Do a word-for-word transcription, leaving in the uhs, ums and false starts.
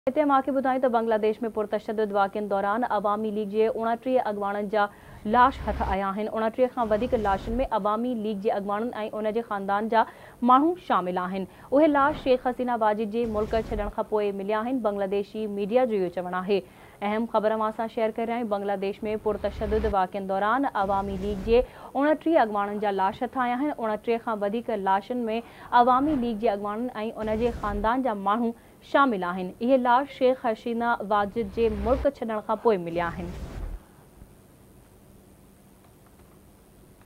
हिते मूंखे ॿुधायूं त बांग्लादेश में पुरतशद्दुद वाक़िअनि दौरान अवामी लीग जे उणटीह अॻवाणनि जा लाश हथ आया आहिनि। उणटीह खां वधीक लाशुनि में अवामी लीग जे अॻवाणनि ऐं उन जे ख़ानदान जा माण्हू शामिल आहिनि। उहे लाश शेख हसीना वाजिद जे मुल्क छॾण खां पोइ मिलिया आहिनि। बांग्लादेशी मीडिया जो इहो चवणु आहे। अहम ख़बर मां सां शेयर करे रहिया आहियूं। बांग्लादेश में पुरतशद्दुद वाक़िअनि दौरान अवामी लीग जे उणटीह अॻवाणनि जा लाश हथ आया आहिनि। उणटीह खां वधीक लाशुनि में अवामी लीग जे अॻवाणनि ऐं उन जे ख़ानदान जा माण्हू शामिल आहिनि। इहे लाश शेख हसीना वाजिद जे मुल्क छॾण खां पोइ मिलिया आहिनि।